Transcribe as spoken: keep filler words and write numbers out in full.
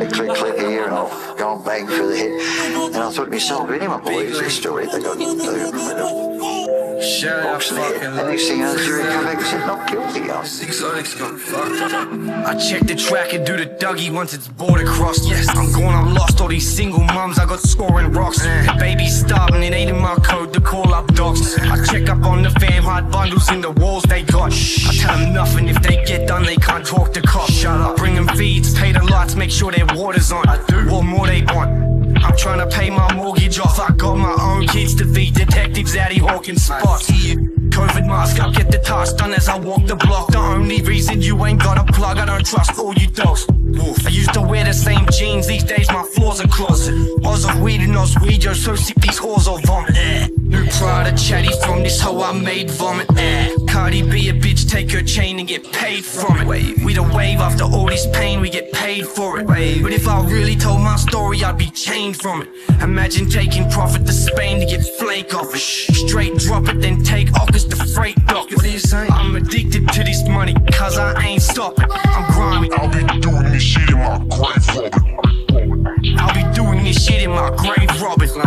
click, click, click here, and I'll go and bang for the head. And I thought to myself, if anyone believes this story, they got, they got Shut up, fucking and the next thing I know, the jury come back and said, not guilty. Exotics got fucked up. I check the track and do the Dougie once it's border crossed. Yes, I'm gone, I'm lost. All these single mums I got scoring rocks. The baby's starving, it ain't in my code to call up dogs. I check up on the fam, hide bundles in the walls they got. I tell them nothing, if they get done, they can't talk to cops. Shut up, bring them feeds, pay the lights, make sure their water's on. I do what more they want. I'm trying to pay my mortgage off. I got my own kids to feed, detectives out here hawking spots. COVID mask up, get the task done as I walk the block. The only reason you ain't got a plug, I don't trust all you dogs. I used to wear the same jeans, these days my floor's a closet. Oz of weed and Oswego, so sick these whores will vomit. eh. New Prada chatty from this hoe I made vomit. eh. Cardi B a bitch, take her chain and get paid from it. We the wave after all this pain, we get paid for it. But if I really told my story, I'd be chained from it. Imagine taking profit to Spain to get flake off it. Straight drop it, then take August the freight dock. What are you saying? I'm addicted to this money, cause I ain't stopping. I'm grimy. I'll be doing this shit in my grave, Robin. I'll be doing this shit in my grave, Robin.